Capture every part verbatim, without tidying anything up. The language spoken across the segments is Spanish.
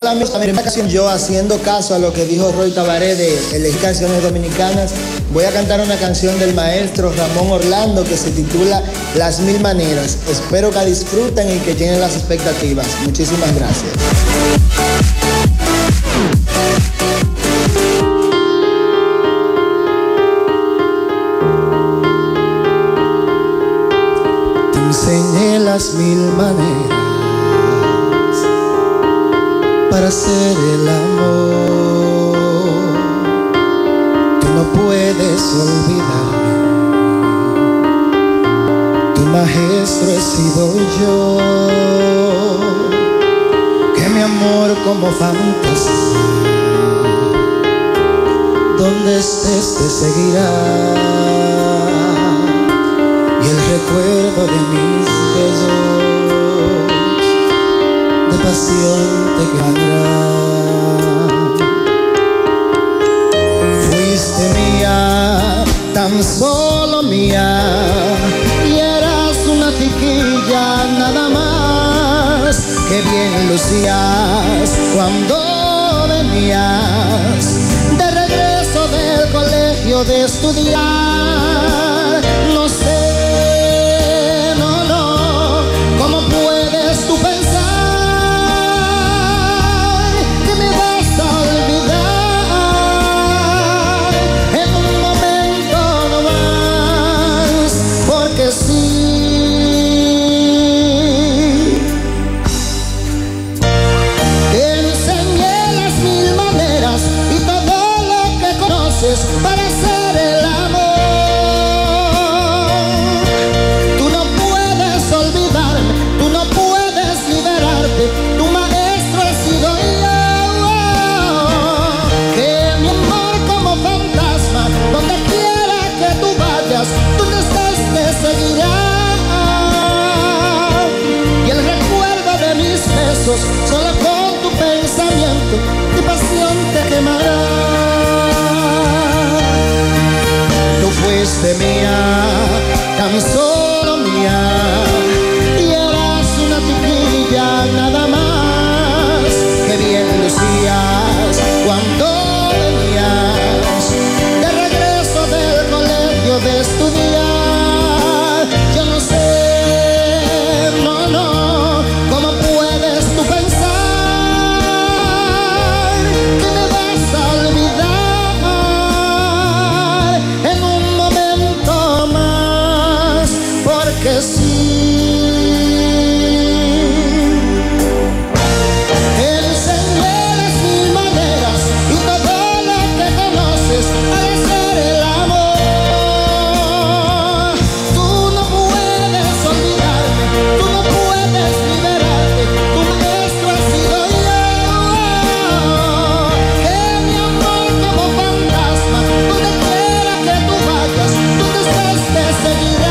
La misma canción, yo haciendo caso a lo que dijo Roy Tabaré de elegir canciones dominicanas, voy a cantar una canción del maestro Ramón Orlando que se titula Las Mil Maneras. Espero que la disfruten y que llenen las expectativas. Muchísimas gracias. Te enseñé las mil maneras para hacer el amor. Tú no puedes olvidarme. Tu maestro he sido yo. Que mi amor como fantasía, donde estés te seguirá. Y el recuerdo de mis besos de pasión te quedará. Fuiste mía, tan solo mía, y eras una chiquilla nada más. Que bien lucías cuando venías de regreso del colegio de estudiar. No sé, no, no, ¿cómo puedes tú pensar para hacer el amor? Tú no puedes olvidarme, tú no puedes liberarte. Tu maestro he sido yo. Que mi amor como fantasma, donde quiera que tú vayas, tú no estés te seguirá. Y el recuerdo de mis besos, solo con tu pensamiento, tu pasión te quemará. Fuiste mía, tan solo mía, y eras una chiquilla nada más. Que bien lucías cuando venías de regreso del colegio de estudiar. Yo no sé, no, no, ¿cómo puedes tú pensar que me vas a olvidar? Que sí, enseñé las mil maneras y todo lo que conoces al hacer el amor. Tú no puedes olvidarme, tú no puedes liberarte. Tu maestro ha sido yo. Que mi amor como fantasma, donde quiera que tú vayas, tú te estés te seguirá.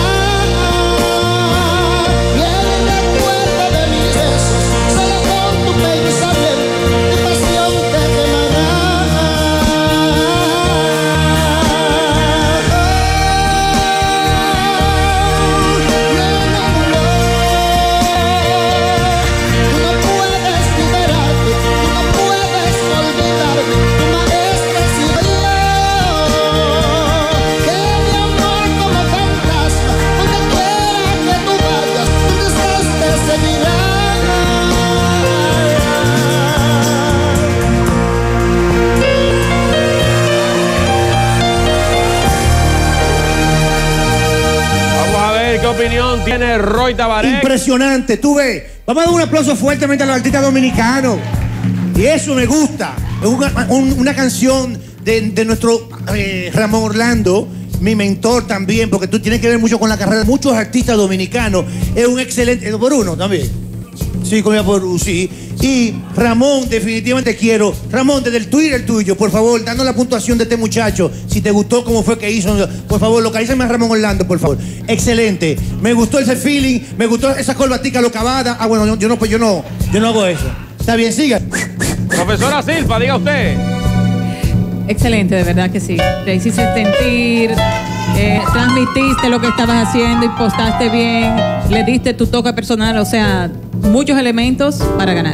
¿Qué opinión tiene Roy Tabaré? Impresionante, tú ves. Vamos a dar un aplauso fuertemente a los artistas dominicanos. Y eso me gusta. Es una, un, una canción de, de nuestro eh, Ramón Orlando, mi mentor también, porque tú tienes que ver mucho con la carrera de muchos artistas dominicanos. Es un excelente... ¿Por uno también? Sí, comida por uno, sí. Y Ramón, definitivamente quiero. Ramón, desde el Twitter tuyo, por favor, dando la puntuación de este muchacho. Si te gustó cómo fue que hizo, por favor, localízame a Ramón Orlando, por favor. Excelente. Me gustó ese feeling, me gustó esa corbatica locavada. Ah, bueno, yo, yo no, pues yo no, yo no hago eso. Está bien, siga. Profesora Silva, diga usted. Excelente, de verdad que sí. Te hiciste sentir, eh, transmitiste lo que estabas haciendo, impostaste bien, le diste tu toque personal, o sea, muchos elementos para ganar.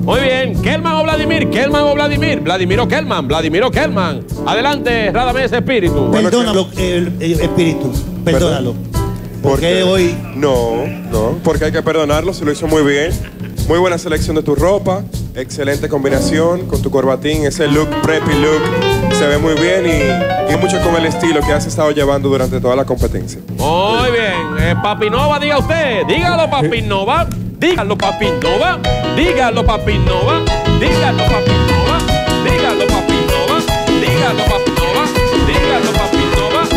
Muy bien. ¿Kelman o Vladimir? ¿Kelman o Vladimir? Vladimir o Kelman. Vladimir o Kelman. Adelante, Radamés Espíritu. Perdónalo, el, el espíritu. Perdónalo. Porque Porque hoy. No, no, porque hay que perdonarlo, se lo hizo muy bien. Muy buena selección de tu ropa, excelente combinación con tu corbatín, ese look, preppy look, se ve muy bien y, y mucho con el estilo que has estado llevando durante toda la competencia. Muy bien. Eh, Papinova, diga usted. Dígalo, Papinova. Dígalo, Papinova. Dígalo, Papinova. Dígalo, Papinova. Dígalo, Papinova. Dígalo, Papinova. Dígalo, Papinova.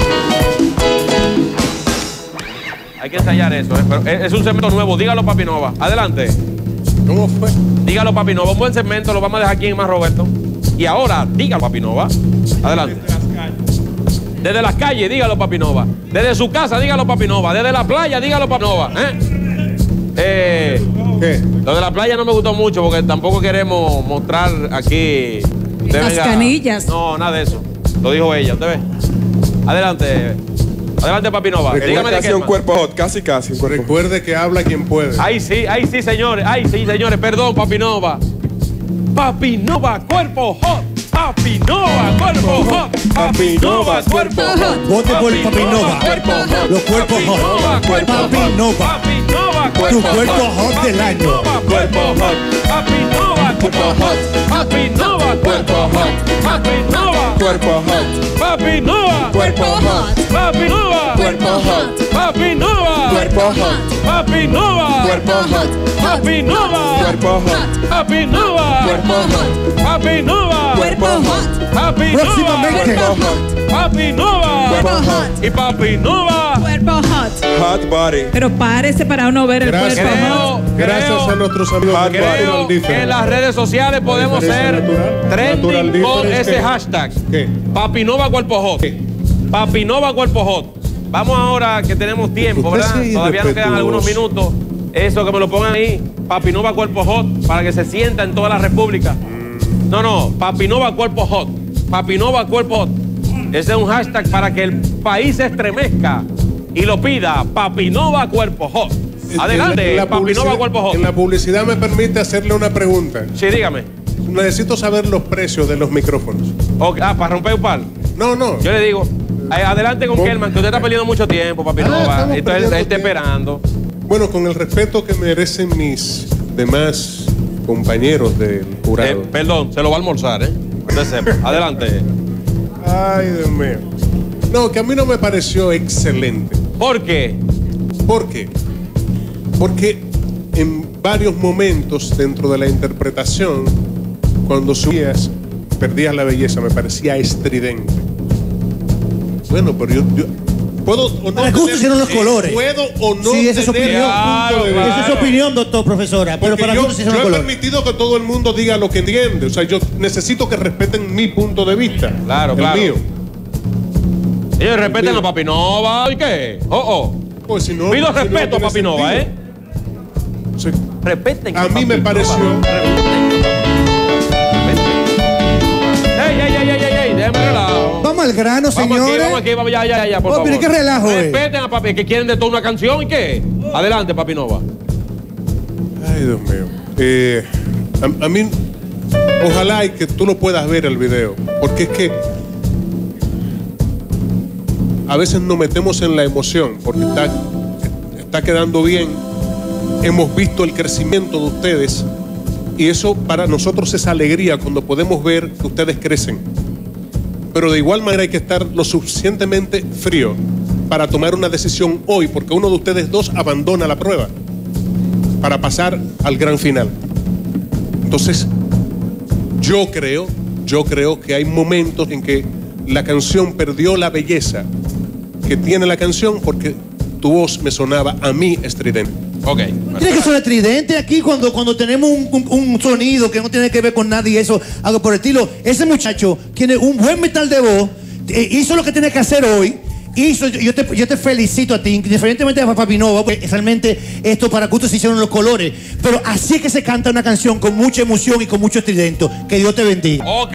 Hay que ensayar eso, ¿eh? Pero es un segmento nuevo. Dígalo, Papinova. Adelante. ¿Cómo fue? Dígalo, Papinova. Un buen segmento. Lo vamos a dejar aquí en más, Roberto. Y ahora, dígalo, Papinova. Adelante. Desde las calles, dígalo, Papinova. Desde su casa, dígalo, Papinova. Desde la playa, dígalo, Papinova. ¿Eh? Eh, ¿Qué? Lo de la playa no me gustó mucho porque tampoco queremos mostrar aquí. Usted Las venga- canillas. No, nada de eso. Lo dijo ella, ¿usted ve? Adelante. Adelante, Papinova. Dígame Dígame de casi qué. un cuerpo hot, casi casi un cuerpo hot. Recuerde que habla quien puede. Ay, sí, ay, sí, señores. Ay, sí, señores. Perdón, Papinova. Papinova, cuerpo hot. Papinova, cuerpo hot. Papinova, cuerpo hot. Vote por el Papinova. Cuerpo hot. Los cuerpos Papinova, hot. cuerpo hot. Papinova. Papinova, Tu cuerpo hot del año. Cuerpo hot. Papinova, cuerpo hot. Papinova, cuerpo hot. Papinova, Cuerpo hot, Papinova, cuerpo hot, Papinova, cuerpo hot, Papinova, cuerpo hot, Papinova, cuerpo hot, Papinova, cuerpo hot, Papinova, cuerpo hot, Papinova, cuerpo hot, Papinova, Próximamente. cuerpo hot, Papinova, cuerpo hot, y Papinova. Cuerpo hot. hot body. Pero párese para uno ver el Gracias. cuerpo hot. Creo, Gracias creo, a nuestros amigos de creo Natural que en Difference. las redes sociales podemos diferencia ser natural- natural trending con difference, ese ¿qué? hashtag. ¿Qué? Papinova Cuerpo Hot. Papinova Cuerpo Hot. Vamos ahora que tenemos tiempo, Usted ¿verdad? sí Todavía nos quedan irrespetuoso. algunos minutos. Eso que me lo pongan ahí. Papinova Cuerpo Hot para que se sienta en toda la República. No, no. Papinova Cuerpo Hot. Papinova Cuerpo Hot. Ese es un hashtag para que el país se estremezca y lo pida. Papinova Cuerpo Hot. Adelante, En la- en la Papinova publicidad- Cuerpo Hot. En la publicidad me permite hacerle una pregunta. Sí, dígame. Necesito saber los precios de los micrófonos. Ok, ah, para romper un par. No, no. Yo le digo, eh, adelante con Con- Kelman, que usted está perdiendo mucho tiempo, Ah, Papinova. estamos Entonces él perdiendo está tiempo. esperando. Bueno, con el respeto que merecen mis demás compañeros del Eh, jurado. perdón, se lo va a almorzar, ¿eh? Usted sepa. Adelante. Ay, Dios mío. No, que a mí no me pareció excelente. ¿Por qué? ¿Por qué? Porque en varios momentos dentro de la interpretación, cuando subías, perdías la belleza, me parecía estridente. Bueno, pero yo, yo puedo o no. Para gusto tener- hicieron los eh, colores. Puedo o no. Sí, esa es su tener opinión. un punto de Claro, vista. Esa es su opinión, doctor, profesora. Pero Porque para yo, gustos se yo hicieron he colores. permitido que todo el mundo diga lo que entiende. O sea, yo necesito que respeten mi punto de vista. Claro, el claro. mío. Ellos respeten mío. a Papinova. ¿Y qué? Oh, oh. Pues si no, Pido si no respeto a tiene Papinova, sentido. ¿eh? O sea, Respeten. A mí me Papinova. pareció- Respeten. Respeten. ¡Ey, ey, ey, ey, ey! ey, déjame relajo. Vamos al grano, Vamos aquí, señores. vamos aquí, vamos, ya, ya, ya, por Oh, favor. pero qué relajo es. Respeten a Papi, que quieren de toda una canción y qué. Adelante, Papinova. Ay, Dios mío. Eh, a, a mí, ojalá y que tú lo puedas ver el video. Porque es que a veces nos metemos en la emoción. Porque está, está quedando bien. Hemos visto el crecimiento de ustedes. Y eso para nosotros es alegría cuando podemos ver que ustedes crecen. Pero de igual manera hay que estar lo suficientemente frío para tomar una decisión hoy. Porque uno de ustedes dos abandona la prueba para pasar al gran final. Entonces, yo creo, yo creo que hay momentos en que la canción perdió la belleza que tiene la canción porque tu voz me sonaba a mí estridente. Ok. Tiene que sonar tridente aquí cuando, cuando tenemos un, un- un sonido que no tiene que ver con nadie y eso, algo por el estilo. Ese muchacho tiene un buen metal de voz, eh, hizo lo que tiene que hacer hoy. Hizo, yo, yo te, yo te felicito a ti, indiferentemente de Papinova, porque realmente esto para gusto se hicieron los colores. Pero así es que se canta una canción con mucha emoción y con mucho estridente. Que Dios te bendiga. Ok.